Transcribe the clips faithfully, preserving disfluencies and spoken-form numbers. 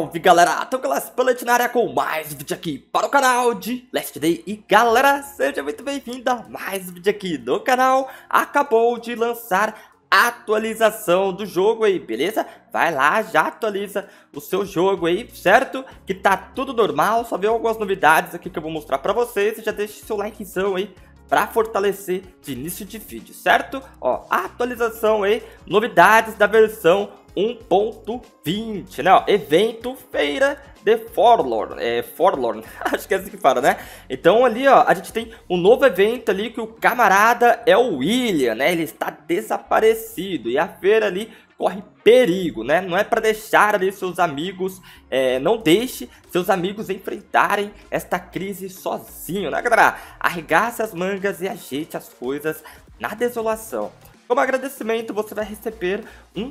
salve galera, tô com a Spellet na área com mais um vídeo aqui para o canal de Last Day. E galera, seja muito bem-vindo a mais um vídeo aqui no canal. Acabou de lançar a atualização do jogo aí, beleza? Vai lá, já atualiza o seu jogo aí, certo? Que tá tudo normal, só veio algumas novidades aqui que eu vou mostrar pra vocês. E já deixa seu likezão aí para fortalecer de início de vídeo, certo? Ó, a atualização aí, novidades da versão um ponto vinte, né? Ó, evento Feira de Forlorn, é Forlorn, acho que é assim que fala, né? Então ali, ó, a gente tem um novo evento ali que o camarada é o William, né? Ele está desaparecido e a feira ali corre perigo, né? Não é para deixar ali seus amigos, é, não deixe seus amigos enfrentarem esta crise sozinho, né, galera? Arregace as mangas e ajeite as coisas na desolação. Como agradecimento, você vai receber um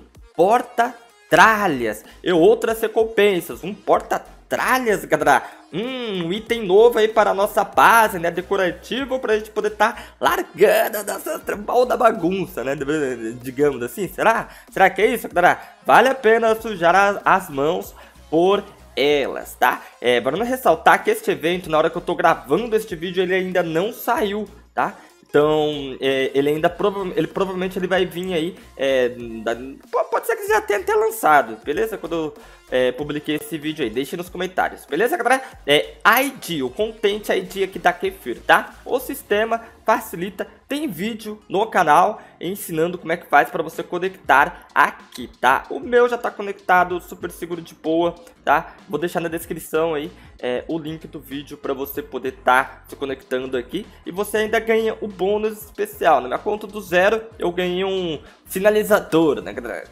porta-tralhas e outras recompensas. Um porta-tralhas, galera. Hum, um item novo aí para a nossa base, né? Decorativo para a gente poder estar tá largando a nossa pau da bagunça, né? Digamos assim. Será? Será que é isso, galera? Vale a pena sujar as mãos por elas, tá? É, para não ressaltar que este evento, na hora que eu tô gravando este vídeo, ele ainda não saiu, tá? Então, é, ele ainda prova ele, provavelmente ele vai vir aí, é, da, pode ser que já tenha até lançado, beleza? Quando eu é, publiquei esse vídeo aí, deixe nos comentários, beleza, galera? É I D, o Content I D aqui da Kefir, tá? O sistema facilita, tem vídeo no canal ensinando como é que faz para você conectar aqui, tá? O meu já tá conectado, super seguro de boa, tá? Vou deixar na descrição aí é, o link do vídeo para você poder estar tá se conectando aqui. E você ainda ganha o bônus especial. Na minha conta do zero eu ganhei um sinalizador, né, galera?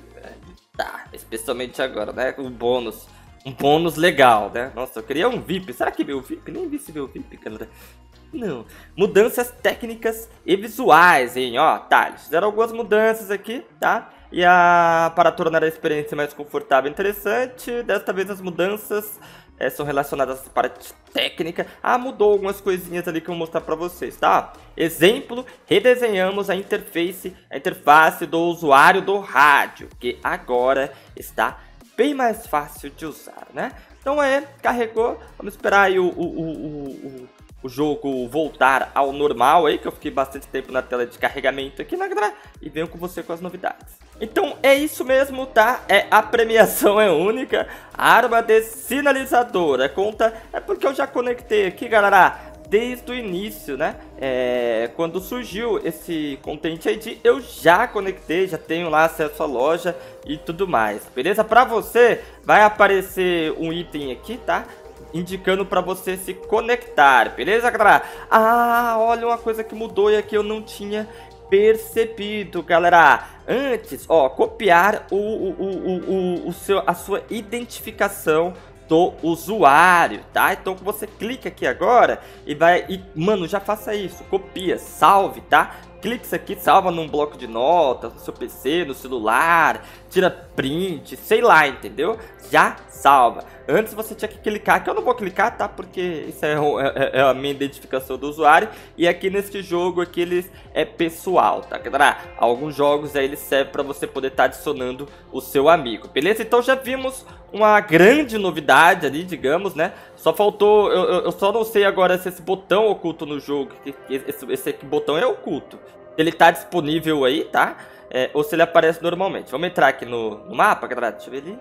Tá, especialmente agora, né? Um bônus. Um bônus legal, né? Nossa, eu queria um V I P. Será que veio o V I P? Nem vi se veio o V I P, galera. Não. Mudanças técnicas e visuais, hein? Ó, tá, eles fizeram algumas mudanças aqui, tá? E a... para tornar a experiência mais confortável e interessante, desta vez as mudanças é, são relacionadas à parte técnica. Ah, mudou algumas coisinhas ali que eu vou mostrar pra vocês, tá? Exemplo, redesenhamos a interface, a interface do usuário do rádio, que agora está bem mais fácil de usar, né? Então é, carregou, vamos esperar aí o... o, o, o o jogo voltar ao normal aí, que eu fiquei bastante tempo na tela de carregamento aqui, né, galera? E venho com você com as novidades. Então é isso mesmo, tá? É, a premiação é única. Arma de sinalizador. É conta. É porque eu já conectei aqui, galera, desde o início, né? É, quando surgiu esse Content I D, eu já conectei, já tenho lá acesso à loja e tudo mais, beleza? Pra você, vai aparecer um item aqui, tá? Indicando para você se conectar, beleza, galera? Ah, olha uma coisa que mudou e aqui eu não tinha percebido, galera. Antes, ó, copiar o, o, o, o, o seu, a sua identificação do usuário, tá? Então você clica aqui agora e vai... E, mano, já faça isso, copia, salve, tá? Clica isso aqui, salva num bloco de notas, no seu P C, no celular, tira print, sei lá, entendeu? Já salva. Antes você tinha que clicar, que eu não vou clicar, tá? Porque isso é, é, é a minha identificação do usuário. E aqui neste jogo aqui eles é pessoal, tá, galera? Alguns jogos aí eles servem pra você poder estar tá adicionando o seu amigo, beleza? Então já vimos uma grande novidade ali, digamos, né? Só faltou, eu, eu só não sei agora se esse botão oculto no jogo, esse, esse aqui botão é oculto. Ele tá disponível aí, tá? É, ou se ele aparece normalmente. Vamos entrar aqui no, no mapa, galera. Deixa eu ver ali.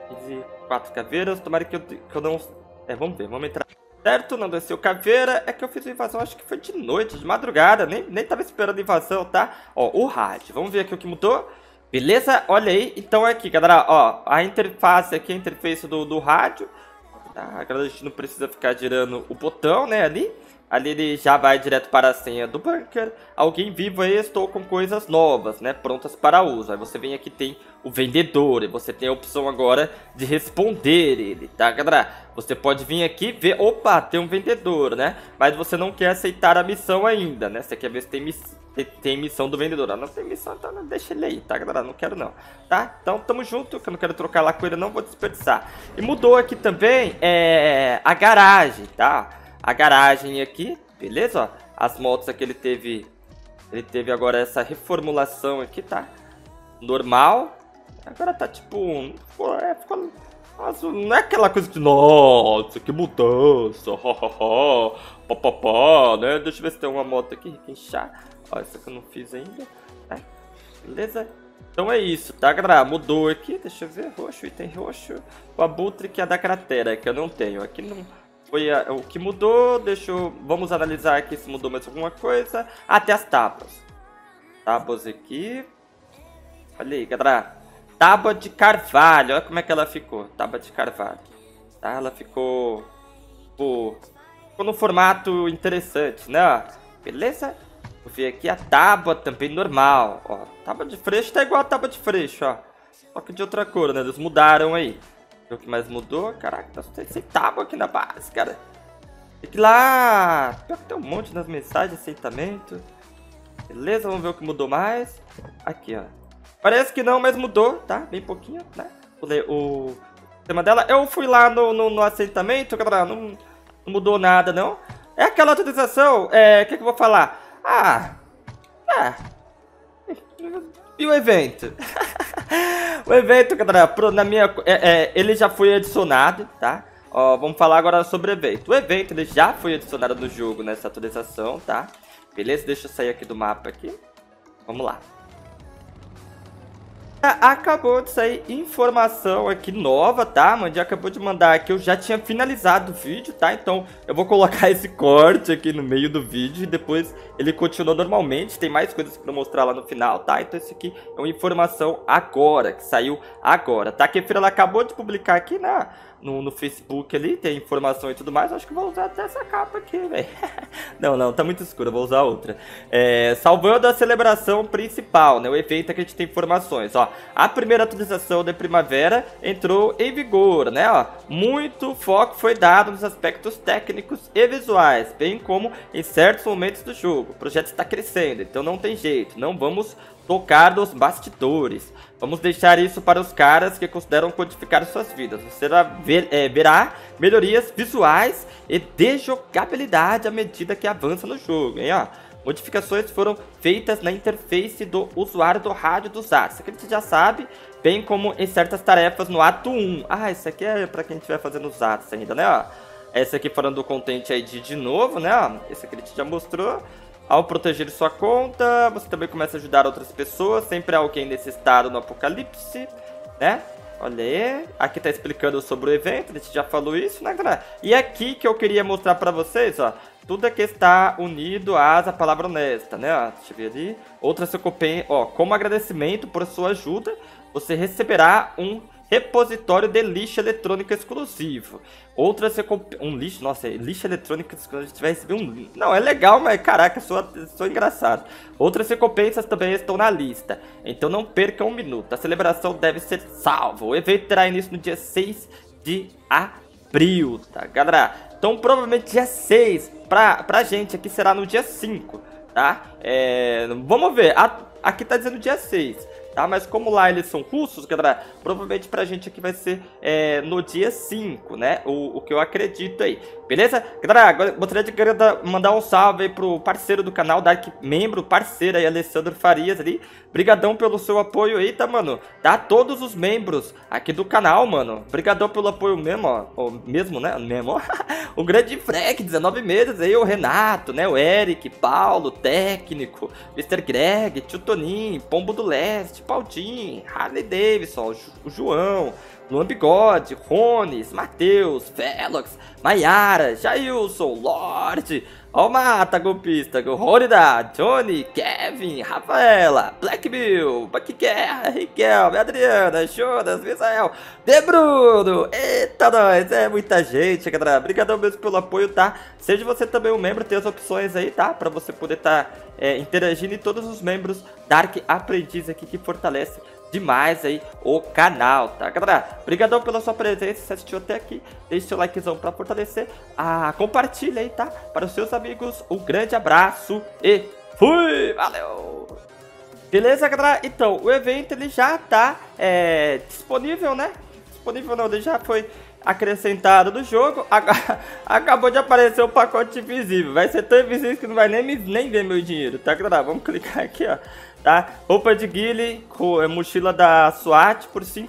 Quatro caveiras. Tomara que eu, que eu não... É, vamos ver. Vamos entrar. Certo, não desceu caveira. É que eu fiz a invasão, acho que foi de noite, de madrugada. Nem, nem tava esperando a invasão, tá? Ó, o rádio. Vamos ver aqui o que mudou. Beleza? Olha aí. Então aqui, galera, ó. A interface aqui, a interface do, do rádio. Tá? Agora a gente não precisa ficar girando o botão, né, ali. Ali ele já vai direto para a senha do bunker. Alguém vivo aí, estou com coisas novas, né? Prontas para uso. Aí você vem aqui, tem o vendedor. E você tem a opção agora de responder ele, tá, galera? Você pode vir aqui ver... Opa, tem um vendedor, né? Mas você não quer aceitar a missão ainda, né? Você quer ver se tem, miss... tem missão do vendedor. Ah, não tem missão, então não deixa ele aí, tá, galera? Não quero não, tá? Então tamo junto, que eu não quero trocar lá com ele, não vou desperdiçar. E mudou aqui também é... a garagem, tá? A garagem aqui, beleza? Ó, as motos aqui ele teve, ele teve agora essa reformulação aqui, tá? Normal. Agora tá tipo, ficou, é, ficou, ficou Mas não é aquela coisa de, nossa, que mudança, hahaha, papapá, né? Deixa eu ver se tem uma moto aqui, requenchar. Ó, essa que eu não fiz ainda, né? Beleza? Então é isso, tá, galera? Mudou aqui, deixa eu ver, roxo, item roxo. O abutre que é da cratera, que eu não tenho. Aqui não foi a, o que mudou, deixa eu... Vamos analisar aqui se mudou mais alguma coisa. Ah, tem as tábuas. Tábuas aqui. Olha aí, galera. Tábua de carvalho, olha como é que ela ficou. Tábua de carvalho. Tá, ela ficou... Ficou, ficou no formato interessante, né? Beleza? Vou ver aqui a tábua também normal, ó. Tábua de freixo tá igual a tábua de freixo, ó. Só que de outra cor, né? Eles mudaram aí. O que mais mudou? Caraca, tá sem tábua aqui na base, cara. Tem que ir lá... Pior que tem um monte nas mensagens, aceitamento. Beleza, vamos ver o que mudou mais. Aqui, ó. Parece que não, mas mudou, tá? Bem pouquinho, né? O, o tema dela. Eu fui lá no, no, no assentamento, galera. Não, não mudou nada, não. É aquela atualização. É. O que, que eu vou falar? Ah. Ah. E o evento? O evento, galera, pro, na minha. É, é, ele já foi adicionado, tá? Ó, vamos falar agora sobre o evento. O evento ele já foi adicionado no jogo nessa atualização, tá? Beleza? Deixa eu sair aqui do mapa aqui. Vamos lá. Acabou de sair informação aqui nova, tá? Mandy acabou de mandar aqui, eu já tinha finalizado o vídeo, tá? Então eu vou colocar esse corte aqui no meio do vídeo e depois ele continua normalmente. Tem mais coisas pra mostrar lá no final, tá? Então esse aqui é uma informação agora, que saiu agora, tá? Que ela acabou de publicar aqui na... No, no Facebook ali, tem informação e tudo mais. Acho que vou usar até essa capa aqui, velho. Não, não, tá muito escura, vou usar outra. É, salvando a celebração principal, né? O evento que a gente tem informações, ó. A primeira atualização da primavera entrou em vigor, né? Ó, muito foco foi dado nos aspectos técnicos e visuais, bem como em certos momentos do jogo. O projeto está crescendo, então não tem jeito. Não vamos tocar nos bastidores. Vamos deixar isso para os caras que consideram codificar suas vidas. Você ver, é, verá melhorias visuais e de jogabilidade à medida que avança no jogo, hein, ó. Modificações foram feitas na interface do usuário do rádio dos atos. Isso aqui a gente já sabe, bem como em certas tarefas no ato um. Ah, isso aqui é para quem estiver fazendo os atos ainda, né, ó. Essa aqui falando do Content I D de novo, né, ó. Esse aqui a gente já mostrou. Ao proteger sua conta, você também começa a ajudar outras pessoas. Sempre há alguém nesse estado no apocalipse, né? Olha aí. Aqui tá explicando sobre o evento. A gente já falou isso, né, galera? E aqui que eu queria mostrar pra vocês, ó. Tudo aqui está unido às a palavra honesta, né? Ó, deixa eu ver ali. Outras recompensa, ó. Como agradecimento por sua ajuda, você receberá um repositório de lixo eletrônico exclusivo. Outras recompensas... Um lixo? Nossa, é lixo eletrônico exclusivo. A gente vai receber um... Não, é legal, mas caraca, sou, sou engraçado. Outras recompensas também estão na lista. Então não perca um minuto. A celebração deve ser salva. O evento terá início no dia seis de abril, tá, galera? Então provavelmente dia seis. Pra, pra gente aqui será no dia cinco, tá? É... Vamos ver. A... Aqui tá dizendo dia seis. Tá, mas como lá eles são russos, galera, provavelmente pra gente aqui vai ser é, no dia cinco, né? O, o que eu acredito aí, beleza? Galera, agora gostaria de mandar um salve aí pro parceiro do canal, Dark membro, parceiro aí, Alessandro Farias ali. Brigadão pelo seu apoio aí, tá, mano? Tá, todos os membros aqui do canal, mano. Brigadão pelo apoio mesmo, ó. O mesmo, né? Mesmo, ó. O grande Freck, dezenove meses aí, o Renato, né? O Eric, Paulo, técnico, mister Greg, Tio Toninho, Pombo do Leste, Paulinho, Harley Davidson, o João, Luan Bigode, Rones, Matheus, Velox, Maiara, Jailson, Lorde, ó o Mata, golpista, Rorida, Johnny, Kevin, Rafaela, Black Bill, Bucky Guerra, Riquelme, Adriana, Jonas, Misael, De Bruno, eita nós, é muita gente, galera, obrigadão mesmo pelo apoio, tá? Seja você também um membro, tem as opções aí, tá? Pra você poder estar tá, é, interagindo, e todos os membros Dark Aprendiz aqui que fortalece demais aí o canal, tá, galera? Obrigadão pela sua presença, se assistiu até aqui, deixe seu likezão pra fortalecer, ah, compartilha aí, tá? Para os seus amigos, um grande abraço e fui, valeu! Beleza, galera? Então, o evento ele já tá é, disponível, né? Disponível não, ele já foi acrescentado no jogo. Acabou de aparecer o pacote invisível, vai ser tão invisível que não vai nem, nem ver meu dinheiro, tá, galera? Vamos clicar aqui, ó. Tá? Roupa de guile, com mochila da SWAT por cinco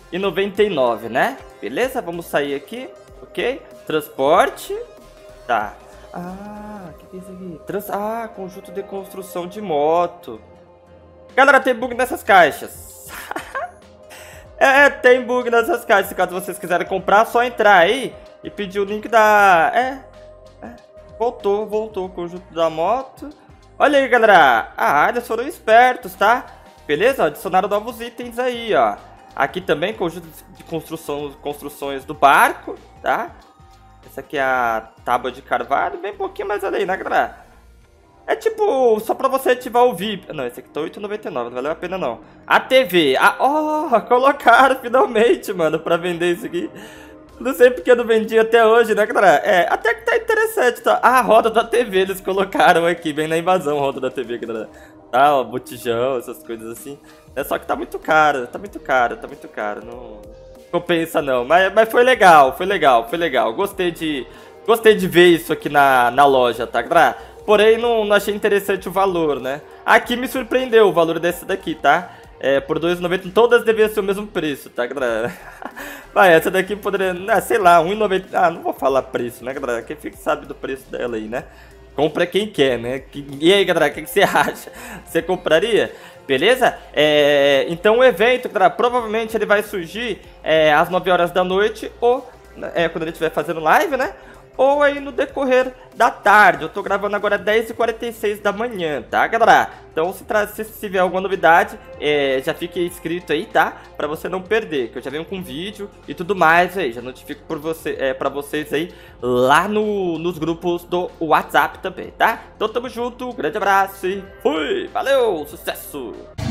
e noventa e nove, né? Beleza? Vamos sair aqui, ok? Transporte. Tá. Ah, o que, que é isso aqui? Trans... Ah, conjunto de construção de moto. Galera, tem bug nessas caixas. É, tem bug nessas caixas. Caso vocês quiserem comprar, é só entrar aí e pedir o link da... É, é. Voltou, voltou o conjunto da moto. Olha aí, galera. Ah, eles foram espertos, tá? Beleza? Adicionaram novos itens aí, ó. Aqui também, conjunto de construção, construções do barco, tá? Essa aqui é a tábua de carvalho, bem pouquinho mais além, né, galera? É tipo, só pra você ativar o V I P. Não, esse aqui tá oito e noventa e nove, não valeu a pena não. A T V, a... oh, colocaram finalmente, mano, pra vender isso aqui. Não sei porque eu não vendi até hoje, né, galera? É, até que tá interessante, tá? Ah, a roda da T V eles colocaram aqui, bem na invasão, a roda da T V, galera. Tá, ó, botijão, essas coisas assim. É só que tá muito caro, tá muito caro, tá muito caro, não compensa não. Mas, mas foi legal, foi legal, foi legal. Gostei de, gostei de ver isso aqui na, na loja, tá, galera? Porém, não, não achei interessante o valor, né? Aqui me surpreendeu o valor desse daqui, tá? É, por dois reais e noventa centavos, todas deviam ser o mesmo preço, tá, galera? Vai, essa daqui poderia, ah, sei lá, um real e noventa centavos. Ah, não vou falar preço, né, galera? Quem fica sabe do preço dela aí, né? Compra quem quer, né? E aí, galera, o que, que você acha? Você compraria? Beleza? É, então o evento, galera, provavelmente ele vai surgir é, às nove horas da noite ou é, quando ele estiver fazendo live, né? Ou aí no decorrer da tarde. Eu tô gravando agora dez e quarenta e seis da manhã, tá, galera? Então se, se, se tiver alguma novidade, é, já fique inscrito aí, tá? Pra você não perder, que eu já venho com vídeo e tudo mais aí. Já notifico por você, é, pra vocês aí lá no, nos grupos do WhatsApp também, tá? Então tamo junto, grande abraço e fui! Valeu, sucesso!